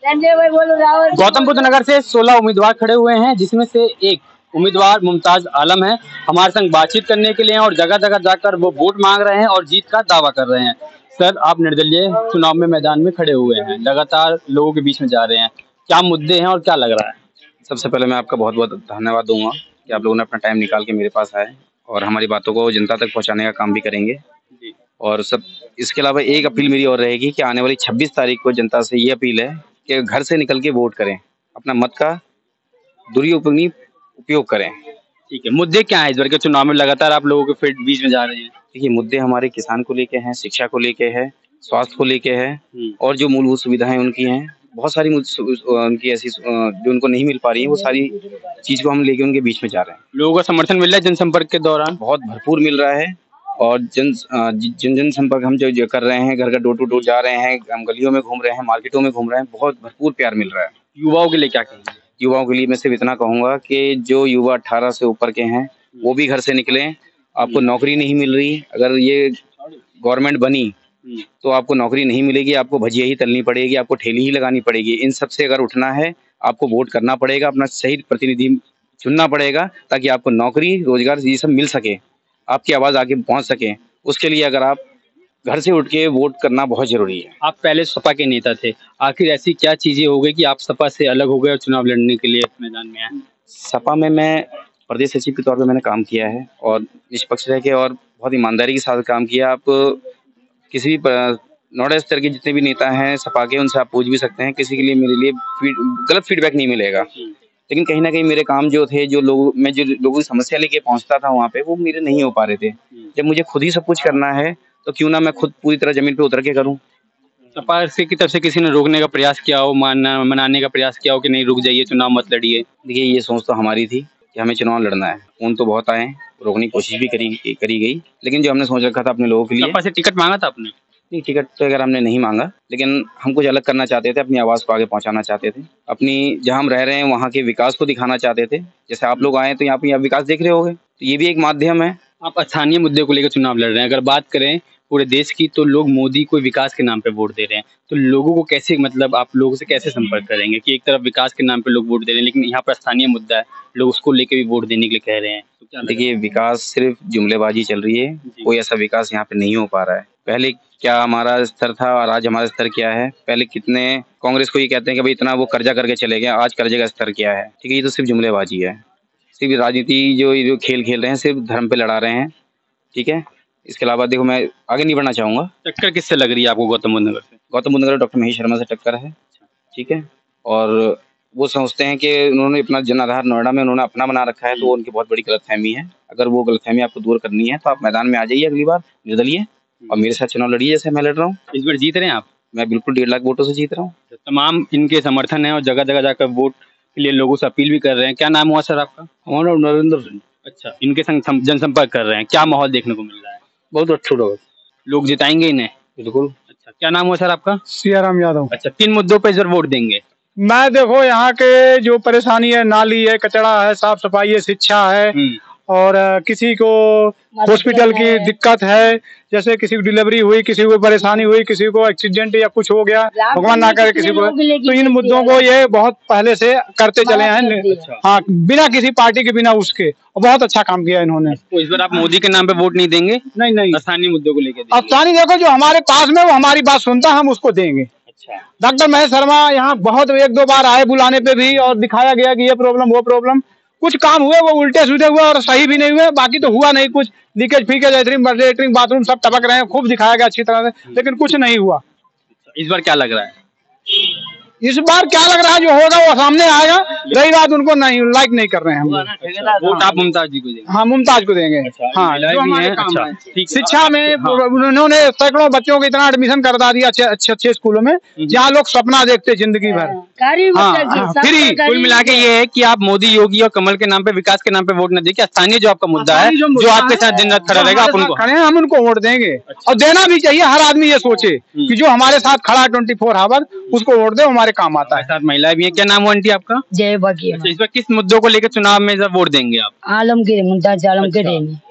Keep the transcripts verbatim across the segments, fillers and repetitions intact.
गौतम बुद्ध नगर से सोलह उम्मीदवार खड़े हुए हैं, जिसमें से एक उम्मीदवार मुमताज आलम है। हमारे संग बातचीत करने के लिए और जगह जगह जाकर वो वोट मांग रहे हैं और जीत का दावा कर रहे हैं। सर, आप निर्दलीय चुनाव में मैदान में खड़े हुए हैं, लगातार लोगों के बीच में जा रहे हैं, क्या मुद्दे हैं और क्या लग रहा है? सबसे पहले मैं आपका बहुत बहुत धन्यवाद दूंगा कि आप लोगों ने अपना टाइम निकाल के मेरे पास आए और हमारी बातों को जनता तक पहुंचाने का काम भी करेंगे। और सब इसके अलावा एक अपील मेरी और रहेगी कि आने वाली छब्बीस तारीख को जनता से ये अपील है कि घर से निकल के वोट करें, अपना मत का दुरुपयोग उपयोग करें। ठीक है, मुद्दे क्या है इस बार के चुनाव में? लगातार आप लोगों के फिर बीच में जा रहे हैं। देखिए, मुद्दे हमारे किसान को लेके हैं, शिक्षा को लेके है, स्वास्थ्य को लेके है और जो मूलभूत सुविधाएं उनकी हैं, बहुत सारी उनकी ऐसी जो उनको नहीं मिल पा रही है, वो सारी चीज को हम लेके उनके बीच में जा रहे हैं। लोगों का समर्थन मिल रहा है जनसंपर्क के दौरान? बहुत भरपूर मिल रहा है और जन जन जन संपर्क हम जो, जो कर रहे हैं, घर घर डोर टू डोर जा रहे हैं, हम गलियों में घूम रहे हैं, मार्केटों में घूम रहे हैं, बहुत भरपूर प्यार मिल रहा है। युवाओं के लिए क्या कहेंगे? युवाओं के लिए मैं सिर्फ इतना कहूंगा कि जो युवा अठारह से ऊपर के हैं वो भी घर से निकलें। आपको नौकरी नहीं मिल रही, अगर ये गवर्नमेंट बनी तो आपको नौकरी नहीं मिलेगी, आपको भजिया ही तलनी पड़ेगी, आपको ठेली ही लगानी पड़ेगी। इन सब से अगर उठना है, आपको वोट करना पड़ेगा, अपना सही प्रतिनिधि चुनना पड़ेगा ताकि आपको नौकरी रोजगार ये सब मिल सके, आपकी आवाज आगे पहुंच सके। उसके लिए अगर आप घर से उठ के वोट करना बहुत जरूरी है। आप पहले सपा के नेता थे, आखिर ऐसी क्या चीजें हो गई कि आप सपा से अलग हो गए और चुनाव लड़ने के लिए मैदान में आए? सपा में मैं प्रदेश सचिव के तौर पे मैंने काम किया है और निष्पक्ष रह के और बहुत ईमानदारी के साथ काम किया। आप किसी भी नोडल स्तर के जितने भी नेता हैं सपा के, उनसे आप पूछ भी सकते हैं, किसी के लिए मेरे लिए फीड, गलत फीडबैक नहीं मिलेगा। लेकिन कहीं ना कहीं मेरे काम जो थे, जो लोग मैं जो लोगों की समस्या लेके पहुंचता था वहाँ पे, वो मेरे नहीं हो पा रहे थे। जब मुझे खुद ही सब कुछ करना है तो क्यों ना मैं खुद पूरी तरह जमीन पे उतर के करूँ। सपा से की तरफ से किसी ने रोकने का प्रयास किया हो, मानना मनाने का प्रयास किया हो कि नहीं रुक जाइए, चुनाव मत लड़िए? देखिए, ये सोच तो हमारी थी कि हमें चुनाव लड़ना है। फोन तो बहुत आए, रोकने की कोशिश भी करी करी गई, लेकिन जो हमने सोच रखा था अपने लोगों के लिए। सपा से टिकट मांगा था आपने? नहीं, टिकट तो अगर हमने नहीं मांगा, लेकिन हम कुछ अलग करना चाहते थे, अपनी आवाज को आगे पहुंचाना चाहते थे, अपनी जहां हम रह रहे हैं वहां के विकास को दिखाना चाहते थे। जैसे आप लोग आए तो यहाँ पे आप विकास देख रहे होंगे, तो ये भी एक माध्यम है। आप स्थानीय मुद्दे को लेकर चुनाव लड़ रहे हैं, अगर बात करें पूरे देश की तो लोग मोदी को विकास के नाम पे वोट दे रहे हैं, तो लोगों को कैसे, मतलब आप लोगों से कैसे संपर्क करेंगे कि एक तरफ विकास के नाम पे लोग वोट दे रहे हैं लेकिन यहाँ पर स्थानीय मुद्दा है, लोग उसको लेके भी वोट देने के लिए कह रहे हैं? तो क्या देखिए, विकास सिर्फ जुमलेबाजी चल रही है, कोई ऐसा विकास यहाँ पे नहीं हो पा रहा है। पहले क्या हमारा स्तर था और आज हमारा स्तर क्या है? पहले कितने कांग्रेस को ये कहते हैं कि भाई इतना वो कर्जा करके चले गए, आज कर्जे का स्तर क्या है? ठीक है, ये तो सिर्फ जुमलेबाजी है, सिर्फ राजनीति जो जो खेल खेल रहे हैं, सिर्फ धर्म पे लड़ा रहे हैं। ठीक है, इसके अलावा देखो मैं आगे नहीं बढ़ना चाहूंगा। टक्कर किससे लग रही है आपको गौतम बुद्ध नगर से? गौतम बुद्ध नगर डॉक्टर महेश शर्मा से टक्कर है। ठीक है, और वो समझते हैं कि उन्होंने अपना जनाधार नोएडा में उन्होंने अपना बना रखा है, तो वो उनकी बहुत बड़ी गलतफहमी है। अगर वो गलतफहमी आपको दूर करनी है तो आप मैदान में आ जाइए अगली बार निर्दलीय और मेरे साथ चुनाव लड़िए जैसे मैं लड़ रहा हूँ। इस बार जीत रहे हैं आप? मैं बिल्कुल डेढ़ लाख वोटों से जीत रहा हूँ। तमाम इनके समर्थन है और जगह जगह जाकर वोट के लिए लोगों से अपील भी कर रहे हैं। क्या नाम हुआ सर आपका? हमारा नरेंद्र सिंह। अच्छा, इनके संग जनसंपर्क कर रहे हैं, क्या माहौल देखने को मिल रहा है? बहुत अच्छा लोग लोग जिताएंगे इन्हें? बिल्कुल। अच्छा, क्या नाम हुआ सर आपका? सियाराम यादव। अच्छा, किन मुद्दों पे इस बार वोट देंगे? मैं देखो यहाँ के जो परेशानी है, नाली है, कचरा है, साफ सफाई है, शिक्षा है और किसी को हॉस्पिटल की दिक्कत है, जैसे किसी को डिलीवरी हुई, किसी को परेशानी हुई, किसी को एक्सीडेंट या कुछ हो गया, भगवान ना करे किसी को, तो इन मुद्दों को ये बहुत पहले से करते चले हैं। हाँ, बिना किसी पार्टी के, बिना उसके, और बहुत अच्छा काम किया इन्होंने। तो इस बार आप मोदी के नाम पे वोट नहीं देंगे? नहीं नहीं, स्थानीय मुद्दों को लेकर। स्थानीय देखो, जो हमारे पास में वो हमारी बात सुनता, हम उसको देंगे। डॉक्टर महेश शर्मा यहाँ बहुत एक दो बार आए बुलाने पे भी, और दिखाया गया कि ये प्रॉब्लम वो प्रॉब्लम, कुछ काम हुए वो उल्टे सीधे हुए और सही भी नहीं हुए, बाकी तो हुआ नहीं कुछ। लीकेज फीकेज, लेटरिन बाथरूम सब टपक रहे हैं, खूब दिखाया गया अच्छी तरह से, लेकिन कुछ नहीं हुआ। इस बार क्या लग रहा है? इस बार क्या लग रहा है, जो होगा वो सामने आएगा। रही बात, उनको नहीं लाइक नहीं कर रहे हैं हम। वोट आप मुमताज जी को देंगे? हाँ, मुमताज को देंगे। हाँ, शिक्षा में उन्होंने सैकड़ों बच्चों को इतना एडमिशन करवा दिया अच्छे अच्छे स्कूलों में, जहाँ लोग सपना देखते जिंदगी भर। फ्री। कुल मिला के ये है कि आप मोदी, योगी और कमल के नाम पे, विकास के नाम पे वोट न देके स्थानीय जो आपका मुद्दा है, जो आपके साथ दिन रात खड़ा रहेगा, आप उनको खड़े हैं, हम उनको वोट देंगे। और देना भी चाहिए, हर आदमी ये सोचे कि जो हमारे साथ खड़ा है ट्वेंटी फोर आवर, उसको वोट दे, हमारे काम आता है। साथ महिलाएं भी हैं। क्या नाम हुआ आंटी आपका? जय बगिया। इस बार किस मुद्दों को लेकर चुनाव में वोट देंगे आप? आलमगीर, मुमताज आलम के देंगे।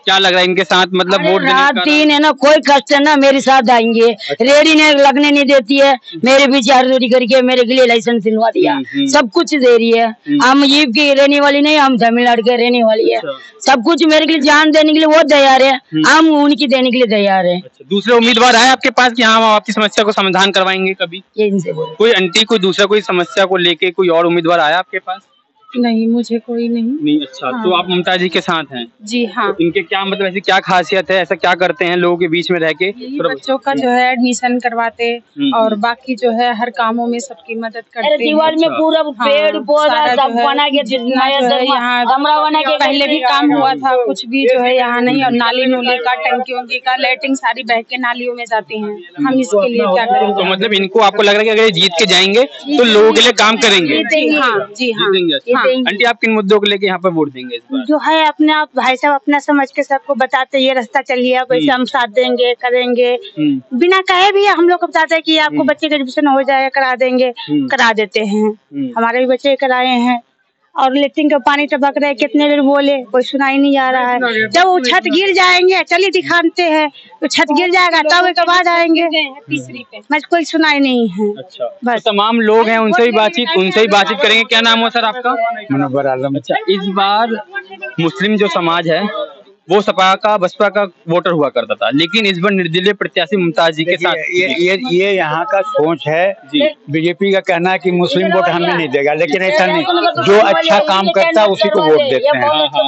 क्या लग रहा है इनके साथ मतलब वोट देने रात का? तीन है ना, कोई कष्ट है ना, मेरे साथ आएंगे। रेडी ने लगने नहीं देती है, मेरे पीछे हरदोरी करके मेरे के लिए लाइसेंस दिलवा दिया, सब कुछ दे रही है। हम ईब की रहने वाली नहीं, हम तमिलनाडु के रहने वाली है। सब कुछ मेरे के लिए जान देने के लिए वो तैयार है, हम उनकी देने के लिए तैयार है। अच्छा, दूसरे उम्मीदवार आए आपके पास कि हाँ हम आपकी समस्या को समाधान करवाएंगे कभी? ये इनसे बोलो। कोई आंटी कोई दूसरा कोई समस्या को लेके कोई और उम्मीदवार आया आपके पास? नहीं, मुझे कोई नहीं। नहीं। अच्छा, हाँ। तो आप ममता जी के साथ हैं? जी हाँ। तो इनके क्या मतलब ऐसी क्या खासियत है, ऐसा क्या करते हैं लोगों के बीच में रह के? यही बच्चों का जो है एडमिशन करवाते और बाकी जो है हर कामों में सबकी मदद करते हैं। दीवार में पूरा पेड़ पौधा सब बना के यहाँ बना के पहले भी काम हुआ था, कुछ भी जो है यहाँ नहीं। और नाली नूली का, टंकी वंकी का, लेटरिन सारी बह के नालियों में जाती हैं। हम इसके लिए क्या करें? तो मतलब इनको आपको लग रहा है कि अगर ये जीत के जाएंगे तो लोगों के लिए काम करेंगे? जी हाँ, जी हाँ। हाँ। आंटी आप किन मुद्दों को लेके यहाँ पर वोट देंगे इस बार? जो है अपने आप भाई साहब अपना समझ के सबको बताते, ये रास्ता चलिए, वैसे हम साथ देंगे, करेंगे, बिना कहे भी हम लोग को बताते हैं कि आपको बच्चे का एडमिशन हो जाएगा, करा देंगे, करा देते हैं। हमारे भी बच्चे कराए हैं। और लेट्रिन का पानी टपक रहा है, कितने देर बोले, कोई सुनाई नहीं आ रहा है। जब वो छत गिर जाएंगे, चलिए दिखाते हैं, तो छत गिर जाएगा तब एक बाद आएंगे, तीसरी पे बस कोई सुनाई नहीं है। अच्छा, बस तो तमाम लोग हैं, उनसे भी बातचीत उनसे ही बातचीत करेंगे। क्या नाम हो सर आपका? मुनव्वर आलम। अच्छा, इस बार मुस्लिम जो समाज है वो सपा का बसपा का वोटर हुआ करता था, लेकिन इस बार निर्दलीय प्रत्याशी मुमताज जी के साथ ये ये ये यहाँ का सोच है जी। बीजेपी का कहना है कि मुस्लिम वोट हमें नहीं देगा, लेकिन ऐसा नहीं, जो अच्छा काम करता है उसी को वोट देते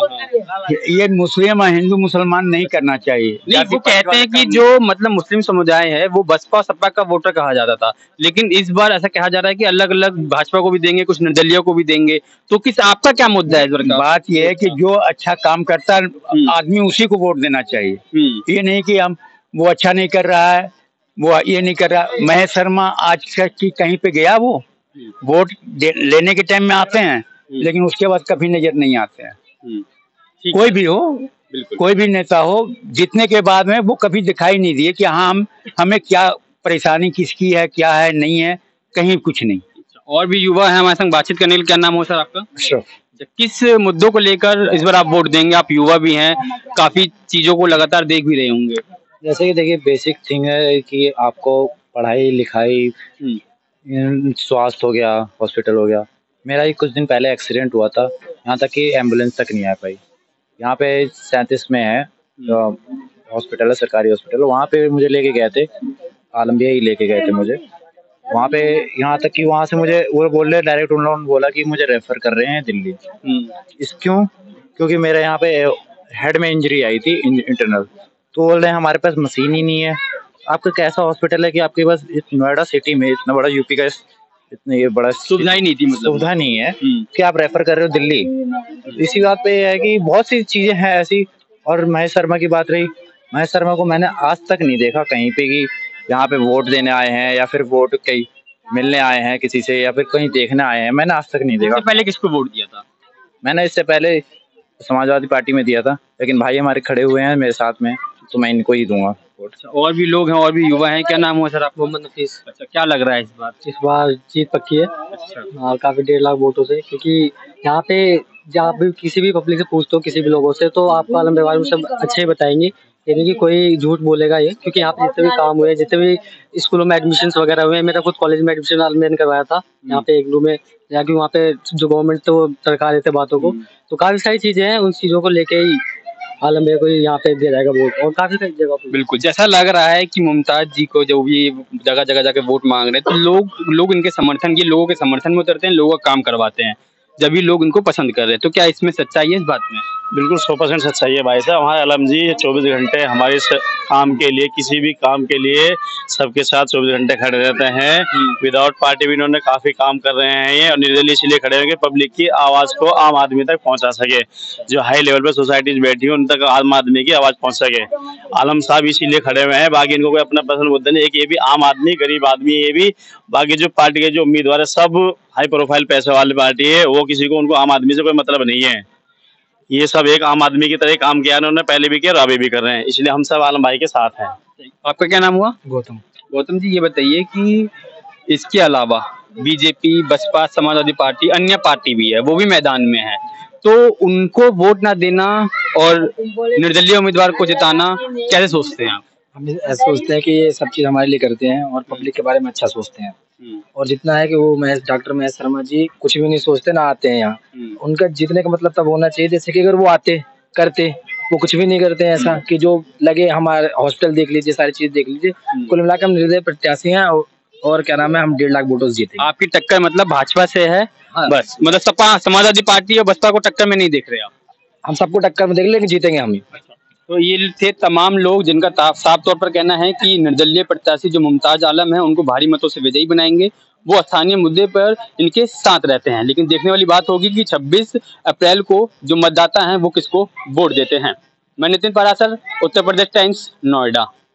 हैं। ये मुस्लिम और हिंदू मुसलमान नहीं करना चाहिए। नहीं, वो कहते हैं कि जो मतलब मुस्लिम समुदाय है वो बसपा सपा का वोटर कहा जाता था, लेकिन इस बार ऐसा कहा जा रहा है कि अलग अलग भाजपा को भी देंगे, कुछ निर्दलीय को भी देंगे। तो किस आपका क्या मुद्दा है इस बार का? बात ये है कि जो अच्छा काम करता है आदमी उसी को वोट देना चाहिए। ये नहीं कि हम वो अच्छा नहीं कर रहा है, वो ये नहीं कर रहा। महेश शर्मा आज तक की कहीं पे गया, वो वोट लेने के टाइम में आते हैं, लेकिन उसके बाद कभी नजर नहीं आते हैं। कोई भी हो, कोई भी नेता हो, जीतने के बाद में वो कभी दिखाई नहीं दिए कि हाँ हम हमें क्या परेशानी किसकी है, क्या है, नहीं है, कहीं कुछ नहीं। और भी युवा है हमारे संग बातचीत करने के लिए। क्या नाम हो सर आपका? किस मुद्दों को लेकर इस बार आप वोट देंगे? आप युवा भी हैं, काफी चीजों को लगातार देख भी रहे होंगे। जैसे कि देखिए, बेसिक थिंग है कि आपको पढ़ाई लिखाई, स्वास्थ्य हो गया, हॉस्पिटल हो गया। मेरा ही कुछ दिन पहले एक्सीडेंट हुआ था, यहाँ तक कि एम्बुलेंस तक नहीं आ पाई। यहाँ पे सैंतीस में है हॉस्पिटल है, सरकारी हॉस्पिटल, वहाँ पे मुझे लेके गए थे, आलम भैया ही लेके गए थे मुझे वहाँ पे। यहाँ तक कि वहाँ से मुझे वो बोल रहे डायरेक्ट, उन लोगों ने बोला कि मुझे रेफर कर रहे हैं दिल्ली। इस क्यों? क्योंकि मेरे यहाँ पे हेड में इंजरी आई थी, इंटरनल। तो बोल रहे हैं हमारे पास मशीन ही नहीं है। आपका कैसा हॉस्पिटल है कि आपके पास नोएडा सिटी में, इतना बड़ा यूपी का इतने ये बड़ा सुविधा ही नहीं थी, मतलब सुविधा नहीं है कि आप रेफर कर रहे हो दिल्ली। इसी बात पे है कि बहुत सी चीजें हैं ऐसी। और महेश शर्मा की बात रही, महेश शर्मा को मैंने आज तक नहीं देखा कहीं पे कि यहाँ पे वोट देने आए हैं या फिर वोट कहीं मिलने आए हैं किसी से या फिर कहीं देखने आए हैं, मैंने आज तक नहीं देखा। पहले किसको वोट दिया था? मैंने इससे पहले समाजवादी पार्टी में दिया था, लेकिन भाई हमारे खड़े हुए हैं मेरे साथ में, तो मैं इनको ही दूंगा वोट। और भी लोग हैं, और भी युवा हैं। क्या नाम हुआ सर आपको? मोहम्मद नफीस। अच्छा, क्या लग रहा है इस बार? इस बार जीत पक्की है। अच्छा, काफी डेढ़ लाख वोटों से, क्योंकि यहाँ पे जहाँ भी किसी भी पब्लिक से पूछते हो, किसी भी लोगों से, तो आपको आलम व्यवहार में सब अच्छे बताएंगे, यानी कि कोई झूठ बोलेगा ये। क्योंकि यहाँ पे जितने भी काम हुए, जितने भी स्कूलों में एडमिशन्स वगैरह हुए, मेरा खुद कॉलेज में एडमिशन मैंने करवाया था यहाँ पे एक में, जाके वहाँ पे जो गवर्नमेंट तो सरकार देते बातों को, तो काफी सारी चीजें हैं, उन चीजों को लेके ही आलम भैया को यहाँ पे दिया जाएगा वोट। और काफी सारी जगह पे बिल्कुल जैसा लग रहा है कि मुमताज जी को जो भी जगह जगह जाके वोट मांग रहे हैं, तो लोग लोग इनके समर्थन, ये लोगों के समर्थन में उतरते हैं, लोगों का काम करवाते हैं, जब भी लोग इनको पसंद कर रहे हैं। तो क्या इसमें सच्चाई है इस बात में? बिल्कुल सौ परसेंट सच्चाई है भाई साहब। हमारे आलम जी चौबीस घंटे हमारे काम के लिए, किसी भी काम के लिए सबके साथ चौबीस घंटे खड़े रहते हैं। विदाउट पार्टी भी इन्होंने काफी काम कर रहे हैं ये, और निर्दलीय इसलिए खड़े हैं कि पब्लिक की आवाज को आम आदमी तक पहुंचा सके, जो हाई लेवल पे सोसाइटीज बैठी है उन तक आम आदमी की आवाज पहुंच सके। आलम साहब इसीलिए खड़े हुए हैं, बाकी इनको कोई अपना पर्सनल मुद्दा नहीं। एक ये भी आम आदमी, गरीब आदमी ये भी, बाकी जो पार्टी के जो उम्मीदवार है सब हाई प्रोफाइल पैसे वाली पार्टी है, वो किसी को, उनको आम आदमी से कोई मतलब नहीं है। ये सब एक आम आदमी की तरह काम किया उन्होंने, पहले भी किया और अभी भी कर रहे हैं, इसलिए हम सब आलम भाई के साथ हैं। आपका क्या नाम हुआ? गौतम। गौतम जी, ये बताइए कि इसके अलावा बीजेपी, बसपा, समाजवादी पार्टी, अन्य पार्टी भी है, वो भी मैदान में है, तो उनको वोट ना देना और निर्दलीय उम्मीदवार को जिताना कैसे सोचते हैं आप? हम ऐसा सोचते हैं कि ये सब चीज हमारे लिए करते हैं और पब्लिक के बारे में अच्छा सोचते हैं। और जितना है कि वो महेश डॉक्टर महेश शर्मा जी कुछ भी नहीं सोचते ना आते हैं यहाँ। उनका जीतने का मतलब तब होना चाहिए जैसे कि अगर वो आते करते, वो कुछ भी नहीं करते हैं ऐसा कि जो लगे हमारे हॉस्पिटल देख लीजिए, सारी चीज देख लीजिए। कुल मिलाकर हम निर्दलीय प्रत्याशी हैं और, और क्या नाम है, हम डेढ़ लाख वोटों से जीते। आपकी टक्कर मतलब भाजपा से है? हाँ। बस मतलब सपा समाजवादी पार्टी और बसपा को टक्कर में नहीं देख रहे आप? हम सबको टक्कर में देख लेंगे, जीतेंगे हम ही। तो ये थे तमाम लोग जिनका साफ तौर पर कहना है कि निर्दलीय प्रत्याशी जो मुमताज आलम है उनको भारी मतों से विजयी बनाएंगे। वो स्थानीय मुद्दे पर इनके साथ रहते हैं, लेकिन देखने वाली बात होगी कि छब्बीस अप्रैल को जो मतदाता हैं वो किसको वोट देते हैं। मैं नितिन परासर, उत्तर प्रदेश टाइम्स, नोएडा।